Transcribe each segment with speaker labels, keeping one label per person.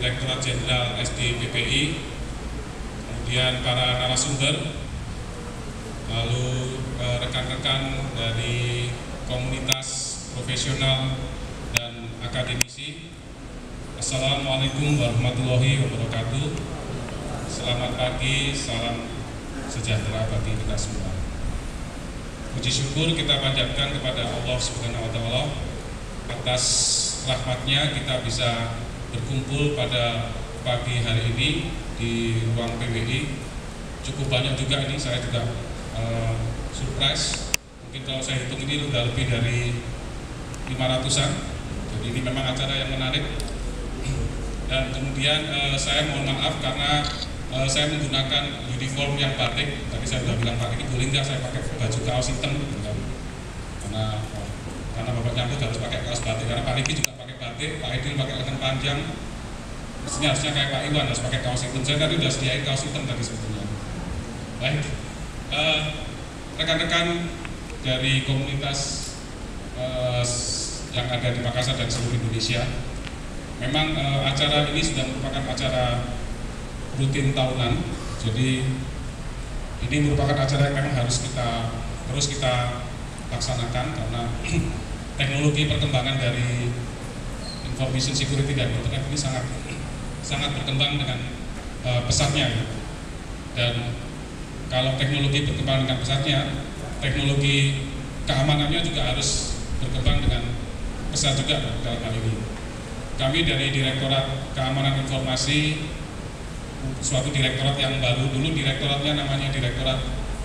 Speaker 1: Direktorat Jenderal SDPPI, kemudian para narasumber, lalu rekan-rekan dari komunitas profesional dan akademisi. Assalamualaikum warahmatullahi wabarakatuh. Selamat pagi, salam sejahtera bagi kita semua. Puji syukur kita panjatkan kepada Allah Subhanahu wa Ta'ala atas rahmatnya kita bisa berkumpul pada pagi hari ini di ruang PWI. Cukup banyak juga ini, saya juga surprise. Mungkin kalau saya hitung ini sudah lebih dari 500-an. Jadi ini memang acara yang menarik. Dan kemudian saya mohon maaf karena saya menggunakan uniform yang batik. Tadi saya sudah bilang, Pak, ini boleh nggak saya pakai baju kaos hitam? Karena Bapak nyambut harus pakai kaos batik. Karena Pak Riki juga pakai batik, Pak Edil pakai lengan panjang. Mestinya harusnya kayak Pak Iwan harus pakai kaos hitam. Saya tadi sudah sediain kaos hitam tadi sebetulnya. Baik, rekan-rekan dari komunitas yang ada di Makassar dan seluruh Indonesia, memang acara ini sudah merupakan acara rutin tahunan. Jadi ini merupakan acara yang memang harus terus kita laksanakan karena teknologi perkembangan dari information security dan internet ini sangat berkembang dengan pesatnya. Dan kalau teknologi berkembang dengan pesatnya, teknologi keamanannya juga harus berkembang dengan pesat juga dalam hal ini. Kami dari Direktorat Keamanan Informasi, suatu direktorat yang baru, dulu direktoratnya namanya Direktorat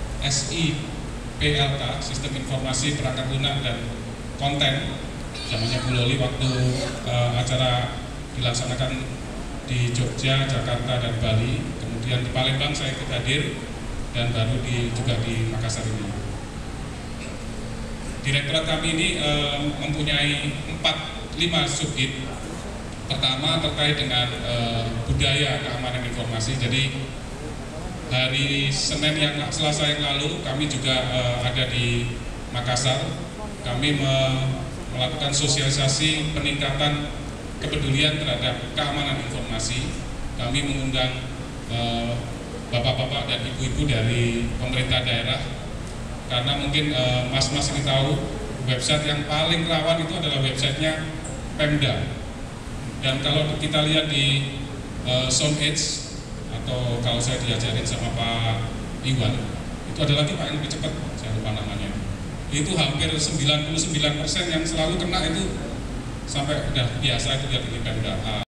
Speaker 1: SIPLK, Sistem Informasi Perangkat Lunak dan Konten. Zamannya Bu Loli waktu acara dilaksanakan di Jogja, Jakarta, dan Bali. Kemudian di Palembang saya ikut hadir, dan baru juga di Makassar ini. Direktorat kami ini mempunyai 5 subgit. Pertama terkait dengan budaya keamanan informasi. Jadi hari Senin Selasa yang lalu kami juga ada di Makassar. Kami melakukan sosialisasi peningkatan kepedulian terhadap keamanan informasi. Kami mengundang bapak-bapak dan ibu-ibu dari pemerintah daerah, karena mungkin mas-mas ini tahu website yang paling rawan itu adalah websitenya Pemda. Dan kalau kita lihat di Sound Edge, atau kalau saya diajarin sama Pak Iwan, itu ada lagi Pak yang lebih cepat, saya lupa namanya. Itu hampir 99% yang selalu kena itu sampai udah biasa itu lihat di Pemda.